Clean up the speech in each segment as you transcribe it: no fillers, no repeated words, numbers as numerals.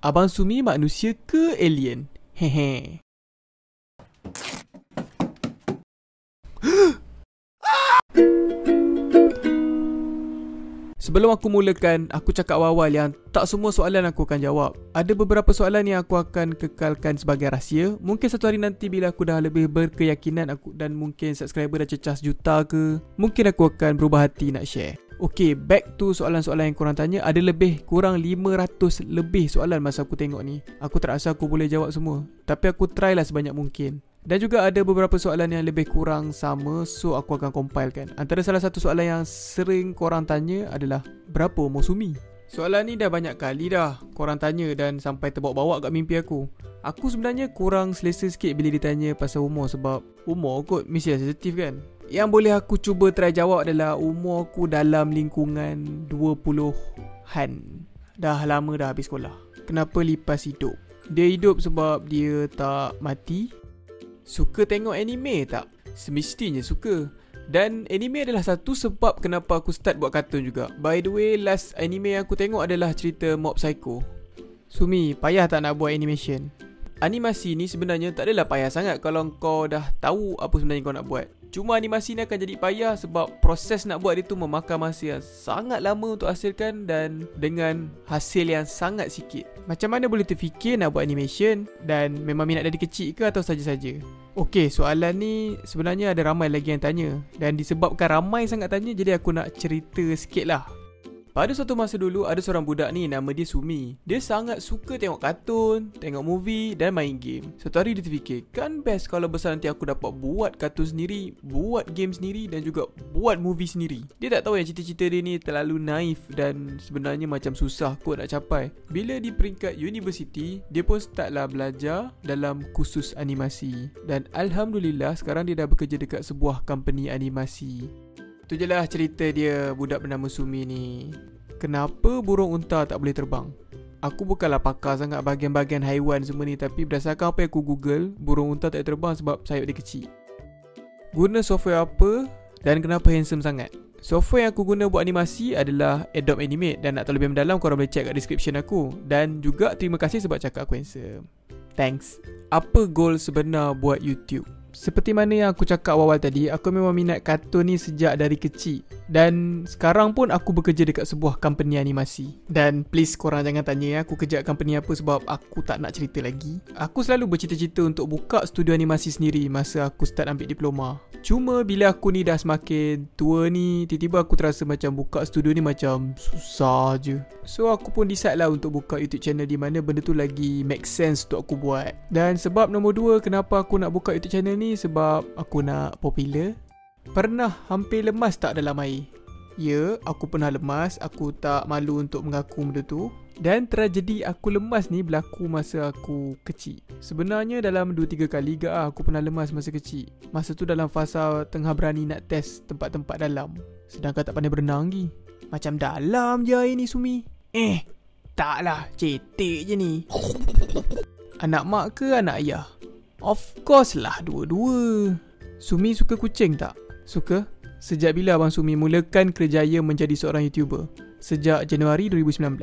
Abang Sumi manusia ke alien? Hehe. Sebelum aku mulakan, aku cakap awal yang tak semua soalan aku akan jawab. Ada beberapa soalan yang aku akan kekalkan sebagai rahsia. Mungkin satu hari nanti bila aku dah lebih berkeyakinan dan mungkin subscriber dah cecah 1 juta ke, mungkin aku akan berubah hati nak share. Okay, back to soalan-soalan yang korang tanya. Ada lebih kurang 500 lebih soalan masa aku tengok ni. Aku tak rasa aku boleh jawab semua, tapi aku try lah sebanyak mungkin. Dan juga ada beberapa soalan yang lebih kurang sama, so aku akan compilekan. Antara salah satu soalan yang sering korang tanya adalah, berapa umur Sumi? Soalan ni dah banyak kali dah korang tanya dan sampai terbawa-bawa kat mimpi aku. Aku sebenarnya kurang selesa sikit bila ditanya pasal umur, sebab umur kot mesti sensitif kan. Yang boleh aku cuba try jawab adalah umur aku dalam lingkungan 20-an. Dah lama dah habis sekolah. Kenapa lipas hidup? Dia hidup sebab dia tak mati. Suka tengok anime tak? Semestinya suka. Dan anime adalah satu sebab kenapa aku start buat kartun juga. By the way, last anime yang aku tengok adalah cerita Mob Psycho. Sumi, payah tak nak buat animation? Animasi ni sebenarnya tak adalah payah sangat kalau kau dah tahu apa sebenarnya kau nak buat. Cuma animasi ni akan jadi payah sebab proses nak buat dia tu memakan masa yang sangat lama untuk hasilkan dan dengan hasil yang sangat sikit. Macam mana boleh terfikir nak buat animation dan memang minat dari kecil ke atau saja-saja? Okey, soalan ni sebenarnya ada ramai lagi yang tanya. Dan disebabkan ramai sangat tanya, jadi aku nak cerita sikit lah. Pada suatu masa dulu, ada seorang budak ni nama dia Sumi. Dia sangat suka tengok kartun, tengok movie dan main game. Satu hari dia terfikir, kan best kalau besar nanti aku dapat buat kartun sendiri, buat game sendiri dan juga buat movie sendiri. Dia tak tahu yang cita-cita dia ni terlalu naif dan sebenarnya macam susah kot nak capai. Bila di peringkat universiti, dia pun start lah belajar dalam kursus animasi. Dan Alhamdulillah sekarang dia dah bekerja dekat sebuah company animasi. Itu je lah cerita dia, budak bernama Sumi ni. Kenapa burung unta tak boleh terbang? Aku bukanlah pakar sangat bahagian-bahagian haiwan semua ni, tapi berdasarkan apa yang aku google, burung unta tak boleh terbang sebab sayap dia kecil. Guna software apa dan kenapa handsome sangat? Software yang aku guna buat animasi adalah Adobe Animate. Dan nak tahu lebih mendalam, korang boleh check kat description aku. Dan juga terima kasih sebab cakap aku handsome. Thanks. Apa goal sebenar buat YouTube? Seperti mana yang aku cakap awal tadi, aku memang minat kartun ni sejak dari kecil. Dan sekarang pun aku bekerja dekat sebuah company animasi. Dan please korang jangan tanya aku kerja kat company apa sebab aku tak nak cerita lagi. Aku selalu bercita-cita untuk buka studio animasi sendiri masa aku start ambil diploma. Cuma bila aku ni dah semakin tua ni, tiba-tiba aku terasa macam buka studio ni macam susah je. So aku pun decide lah untuk buka YouTube channel di mana benda tu lagi make sense untuk aku buat. Dan sebab nombor 2 kenapa aku nak buka YouTube channel ni, sebab aku nak popular. Pernah hampir lemas tak dalam air? Ya, aku pernah lemas. Aku tak malu untuk mengaku benda tu. Dan tragedi aku lemas ni berlaku masa aku kecil. Sebenarnya dalam 2-3 kali aku pernah lemas masa kecil. Masa tu dalam fasa tengah berani nak test tempat-tempat dalam. Sedangkan tak pandai berenang lagi. Macam dalam je air ni Sumi. Taklah, cetek je ni. Anak mak ke anak ayah? Of course lah dua-dua. Sumi suka kucing tak? Suka? Sejak bila Abang Sumi mulakan kerjaya menjadi seorang YouTuber? Sejak Januari 2019.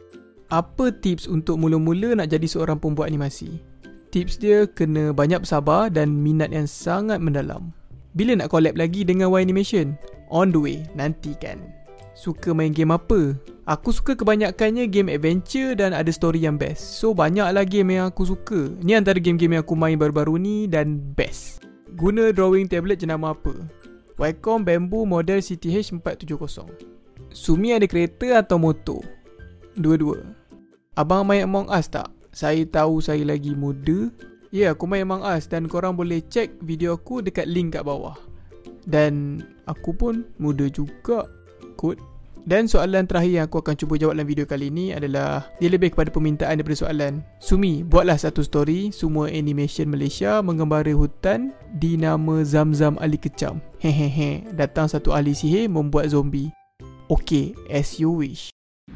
Apa tips untuk mula-mula nak jadi seorang pembuat animasi? Tips dia kena banyak bersabar dan minat yang sangat mendalam. Bila nak collab lagi dengan Y Animation? On the way, nantikan. Suka main game apa? Aku suka kebanyakannya game adventure dan ada story yang best. So banyaklah game yang aku suka. Ni antara game-game yang aku main baru-baru ni dan best. Guna drawing tablet jenama apa? Wacom Bamboo model CTH470. Sumi ada kereta atau motor? Dua-dua. Abang main Among Us tak? Saya tahu saya lagi muda. Ya, aku main Among Us dan korang boleh check video aku dekat link kat bawah. Dan aku pun muda juga kot. Dan soalan terakhir yang aku akan cuba jawab dalam video kali ni adalah, dia lebih kepada permintaan daripada soalan. Sumi, buatlah satu story semua animation Malaysia menggambar hutan dinama Zamzam Ali Kecam. Hehehe, datang satu ahli sihir membuat zombie. Okay, as you wish.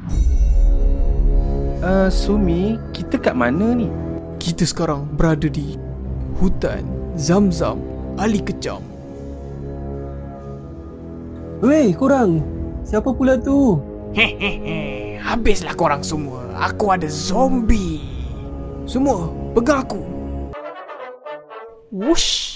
Sumi, kita kat mana ni? Kita sekarang berada di hutan Zamzam Ali Kecam. Weh korang, siapa pula tu? Hehehe, habislah korang semua. Aku ada zombie. Semua pegang aku. Whoosh.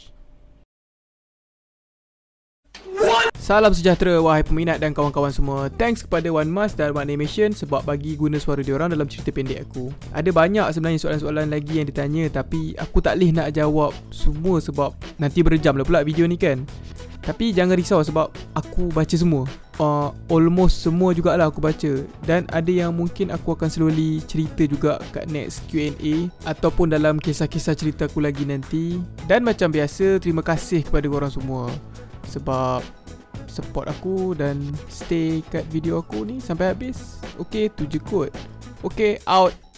Salam sejahtera wahai peminat dan kawan-kawan semua. Thanks kepada Wan Mas dan Wan Animation sebab bagi guna suara diorang dalam cerita pendek aku. Ada banyak sebenarnya soalan-soalan lagi yang ditanya, tapi aku tak boleh nak jawab semua sebab nanti berjam lah pula video ni kan. Tapi jangan risau sebab aku baca semua. Almost semua jugalah aku baca. Dan ada yang mungkin aku akan slowly cerita juga kat next Q&A ataupun dalam kisah-kisah cerita aku lagi nanti. Dan macam biasa, terima kasih kepada korang semua sebab support aku dan stay kat video aku ni sampai habis. Okay, tu je kot. Okay, out.